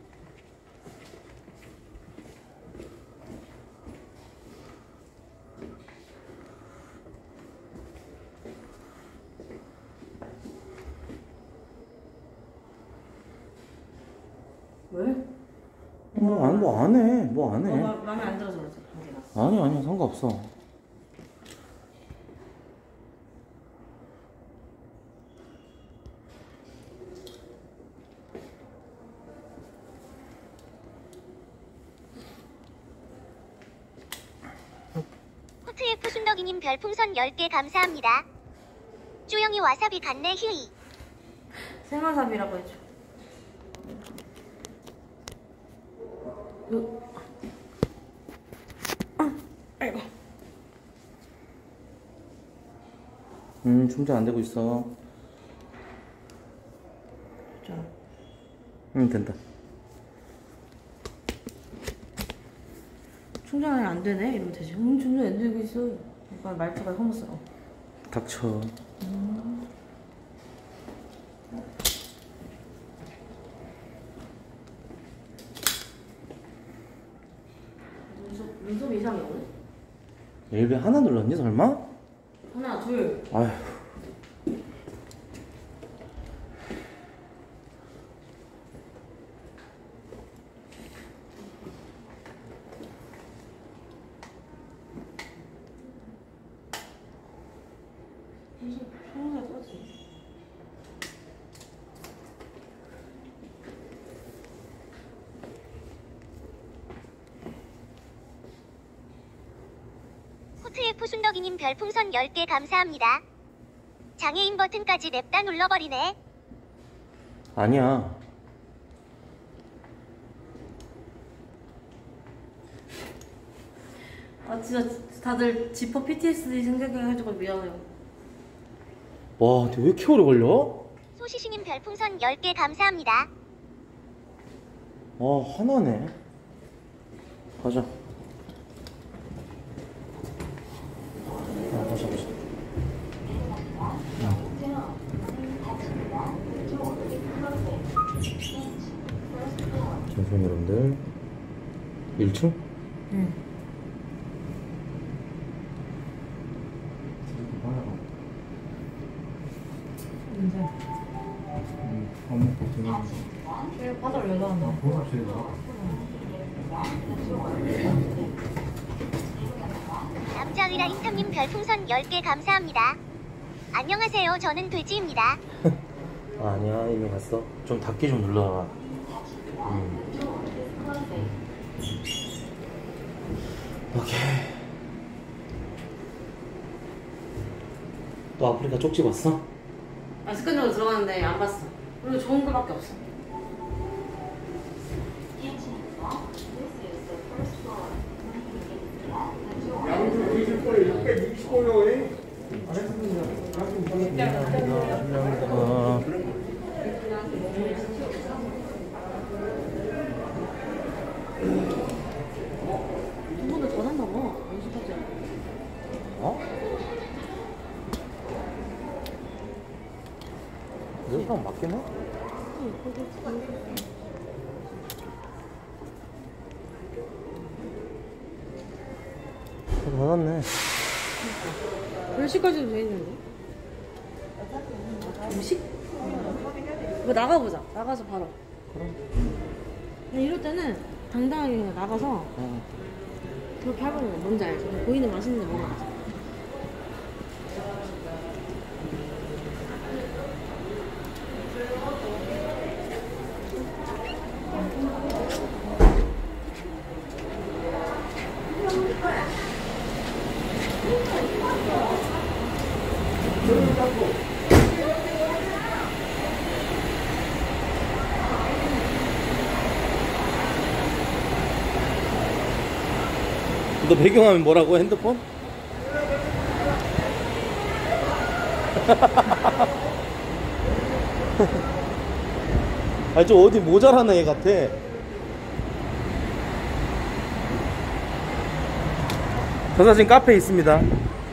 왜? 뭐 안 해. 뭐 안 해. 마음에 안 들어서 그러지, 관계가. 아니야 상관없어. 코트F 순덕이님 별풍선 10개 감사합니다. 쪼영이 와사비 갔네 휴이. 생화사비라고 해줘. 아이고. 충전 안 되고 있어. 자. 된다. 충전이 안 되네? 이러면 되지. 충전이 안 되고 있어. 약간 말투가 혐오스러워. 닥쳐. 눈썹 이상해 오늘? 엘베 하나 눌렀니 설마? 하나 둘. 아휴. 평소에 꺼지. 코트F 순덕이님 별풍선 10개 감사합니다. 장애인 버튼까지 냅다 눌러버리네. 아니야. 아 진짜 다들 지퍼 PTSD 생각해가지고 미안해요. 와, 근데 왜 이렇게 오래 걸려? 소시시님 별풍선 10개 감사합니다. 하나네. 가자. 가자. 잠시만요, 여러분들. 1층? 응. 바닥 왜 나왔나? 남자의라 인탐님 별풍선 10개 감사합니다. 안녕하세요. 저는 돼지입니다. 아니야, 이미 갔어. 좀 닫기 좀 눌러라. 오케이. 또 아프리카 쪽지 봤어? 아 습관적으로 들어갔는데 안 봤어. 그리고 좋은 거밖에 없어. 두 번을 더 났나 봐. 연습하지. 이 사람 맞긴 해? 다 닫았네. 몇 시까지도 돼 있는데? 음식? 뭐 나가보자. 나가서 바로. 그냥 이럴 때는 당당하게 그냥 나가서 그렇게 해보는 거 뭔지 알지? 보이는 맛있는 데 먹어야지. 너 배경화면 뭐라고? 핸드폰? 아, 좀 어디 모자라는 애 같아. 저 사진 카페에 있습니다.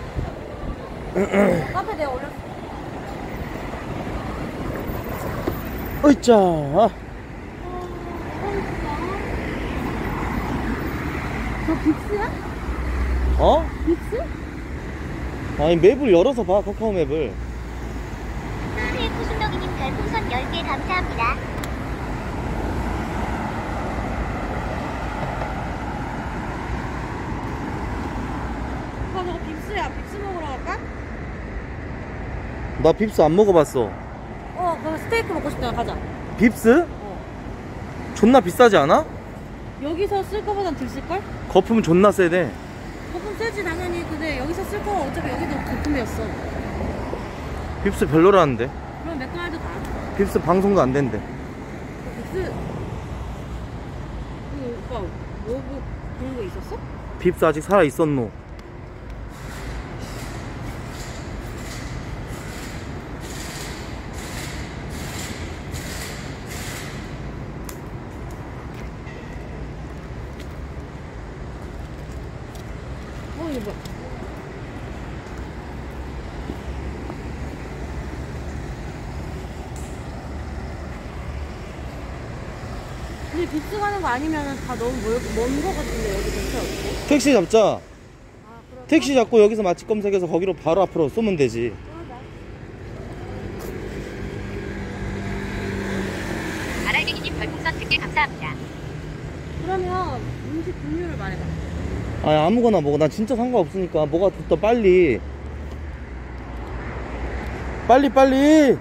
카페 내가 올렸어. 어이짜. 저 빅스야? 어? 빅스? 아니, 맵을 열어서 봐, 카카오 맵을. 코트F 순덕이님 별풍선 10개 감사합니다. 야 빕스 먹으러 갈까? 나 빕스 안 먹어봤어. 그럼 스테이크 먹고 싶잖아. 가자. 빕스? 존나 비싸지 않아? 여기서 쓸 거보단 덜 쓸걸? 거품은 존나 세대. 거품 세지 당연히. 근데 여기서 쓸 거 어차피 여기도 거품이었어. 빕스 별로라는데. 그럼 맥도날드 가. 빕스 방송도 안 된대. 빕스 오빠 뭐 그런 거 있었어? 빕스 아직 살아 있었노. 이거 뭐야? 근데 빕스 가는 거 아니면 다 너무 먼 거 같은데 여기 근처 없고? 택시 잡자. 택시 잡고 여기서 맛집 검색해서 거기로 바로 앞으로 쏘면 되지. 아랄갱이님 별풍선 100개 감사합니다. 그러면 음식 종류를 말해봐. 아니 아무거나 먹어. 난 진짜 상관없으니까. 뭐가 좋다. 빨리 빨리.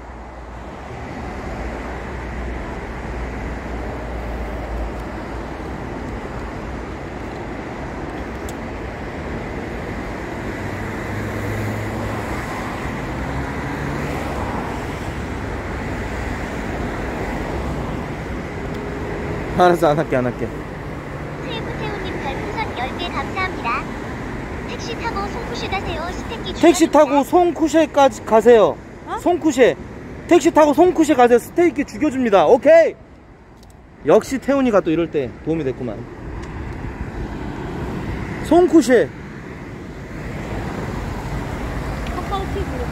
알았어, 안 할게. 세우세우님 별풍선 10개 감사합니다. 택시 타고 송쿠시 가세요. 스테이크 택시 타고 송쿠셰까지 가세요. 송쿠셰. 택시 타고 송쿠셰 가세요. 스테이크 죽여줍니다. 오케이. 역시 태훈이가 또 이럴 때 도움이 됐구만. 송쿠셰. 카카오티 부르게.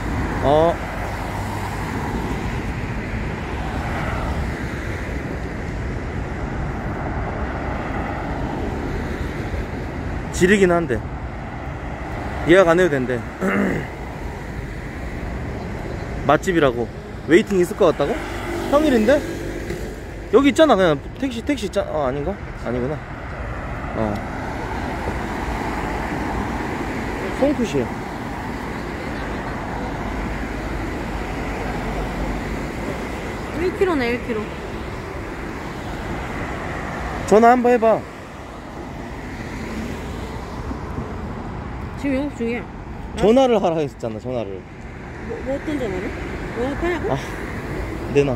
지르긴 한데 예약 안 해도 된대. 맛집이라고. 웨이팅 있을 것 같다고? 평일인데? 여기 있잖아. 그냥 택시 있잖아. 아닌가? 아니구나. 송쿠시. 네 1km네 1km. 전화 한번 해봐. 지금 영업 중이야. 전화를 하라 했었잖아. 전화를. 뭐 어떤 전화를? 영업하냐고? 내놔.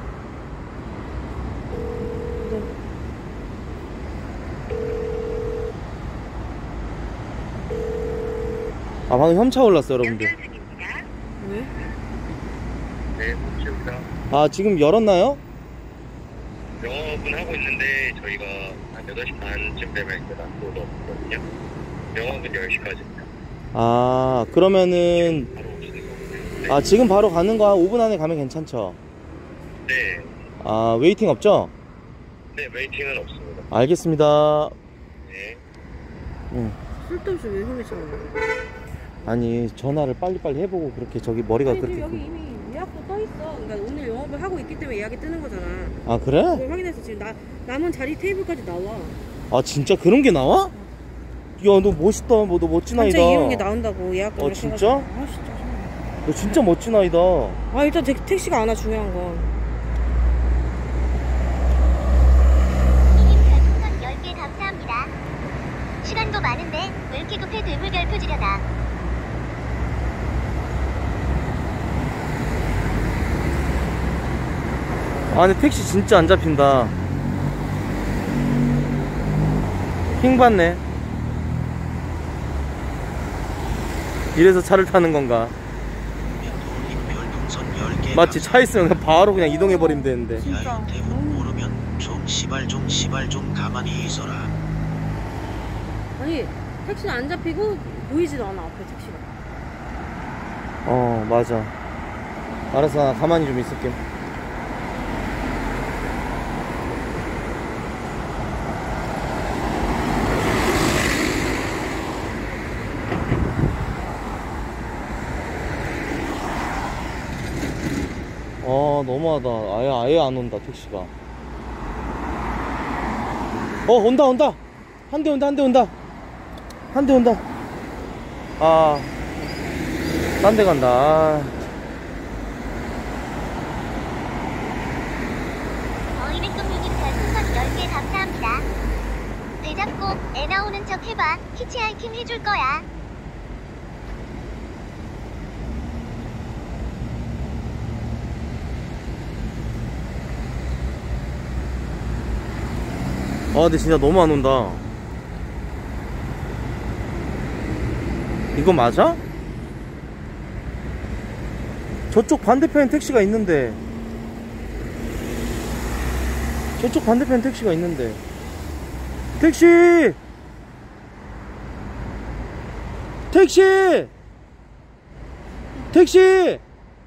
방금 현차 올랐어 여러분들. 왜? 네, 좋습니다. 지금 열었나요? 영업은 하고 있는데 저희가 한 8시 반쯤 되면 이제 놔둬도 없거든요. 영업은 10시까지입니다. 그러면은 바로 오시는 거고요. 네. 지금 바로 가는 거 한 5분 안에 가면 괜찮죠? 네. 웨이팅 없죠? 네, 웨이팅은 없습니다. 알겠습니다. 네. 쓸데없이 왜 소리쳐? 아니 전화를 빨리빨리 해보고 그렇게 저기 머리가 아니, 그렇게 여기 이미 예약도 떠 있어. 그러니까 오늘 영업을 하고 있기 때문에 예약이 뜨는 거잖아. 그래? 그걸 확인해서 지금 남은 자리 테이블까지 나와. 진짜 그런 게 나와? 야 너 멋있다. 너 멋진 아이다. 진짜 이런 게 나온다고 예약. 진짜? 진짜. 너 진짜 멋진 아이다. 일단 택시가 안 와. 중요한 건. 님 별풍선 10개 감사합니다. 시간도 많은데 왜 이렇게 급해 뇌물결표 지려다. 근데 택시 진짜 안 잡힌다. 킹 받네. 이래서 차를 타는 건가? 별풍선 10개 마치 차 있으면 그냥 바로 그냥 이동해버리면 되는데. 야, 대문 모르면 좀 시발 좀 가만히 있어라. 아니 택시는 안 잡히고 보이지도 않아 앞에 택시가. 맞아. 알았어, 나 가만히 좀 있을게. 너무하다. 아예 안 온다 택시가. 온다. 한 대 온다. 아, 딴 데 간다. 아. 어이백동유님 별풍선 10개 감사합니다. 배 잡고 애 나오는 척 해봐. 히치하이킹 해줄 거야. 아, 근데 진짜 너무 안 온다. 이거 맞아? 저쪽 반대편에 택시가 있는데. 저쪽 반대편에 택시가 있는데. 택시! 택시! 택시!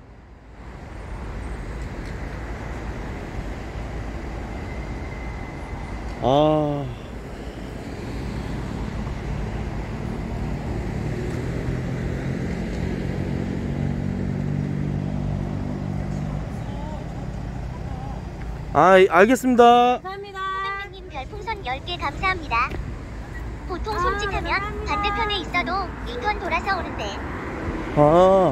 아. 아, 알겠습니다. 감사합니다. 님 별풍선 10개 감사합니다. 보통 손짓하면 반대편에 있어도 2턴 돌아서 오는데. 아,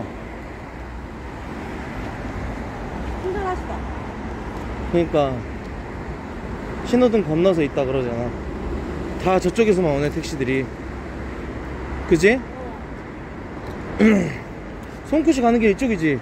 힘들었어. 그러니까 신호등 건너서 있다 그러잖아. 다 저쪽에서만 오네, 택시들이. 그지? 손끝이 가는 길 이쪽이지?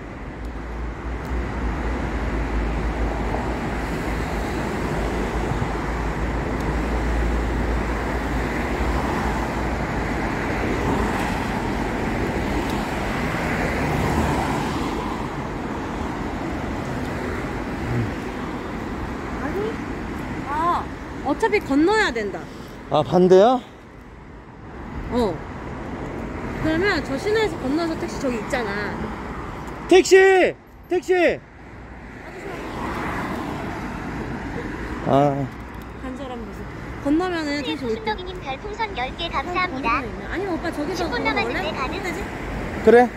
아니? 아, 어차피 건너야 된다. 아, 반대야? 어. 그러면 저 시내에서 건너서 택시 저기 있잖아. 택시! 택시! 아, 간절한 모습. 건너면은 택시 올 때. 순덕이님 별풍선 10개 감사합니다. 아니면 오빠 저기서 10분 남았는데 걸어볼래? 가는 되지? 그래?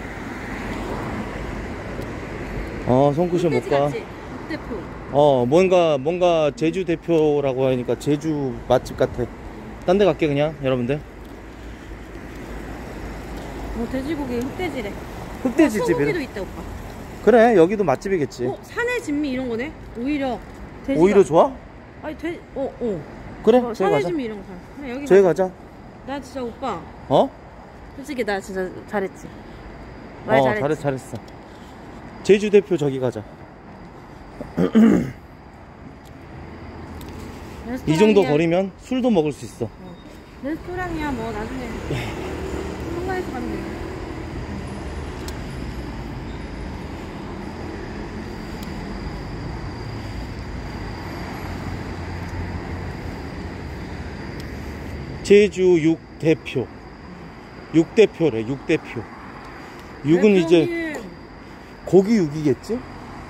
손끝이 못 흑돼지 가. 같지? 대표. 뭔가 제주 대표라고 하니까 제주 맛집 같아. 딴 데 갈게, 그냥, 여러분들. 돼지고기 흑돼지래. 흑돼지 소고기도 집이래. 있다 오빠. 그래, 여기도 맛집이겠지. 산의 진미 이런 거네. 오히려 돼지가. 오히려 좋아? 아니 그래, 저기 산의 가자. 진미 이런 거 사. 그래 여기. 저기 가자. 나 진짜 오빠. 어? 솔직히 나 진짜 잘했지. 말 잘했지. 잘했어. 제주 대표 저기 가자. 이 정도 거리면 술도 먹을 수 있어. 레스토랑이야 뭐 나중에 한가해서 가면 돼. 제주 6대표. 6대표래, 6대표. 6은 이제 고기 6이겠지?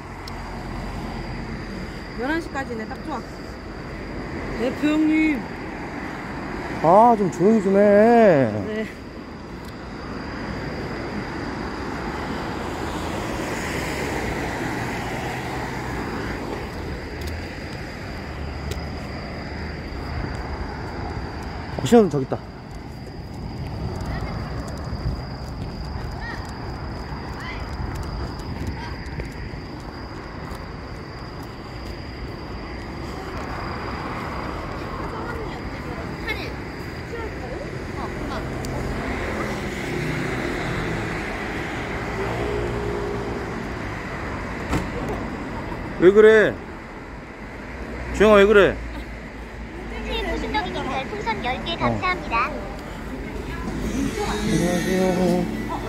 11시까지네 딱 좋아. 대표 형님. 아, 좀 조용히 좀 해. 네. 신호등 저기 있다. 왜 그래? 주영아, 왜 그래? 순덕이님 별풍선 10개 감사합니다. 안녕하세요.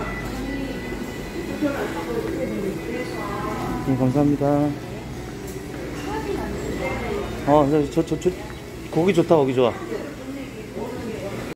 네, 감사합니다. 저, 고기 좋다, 거기 좋아.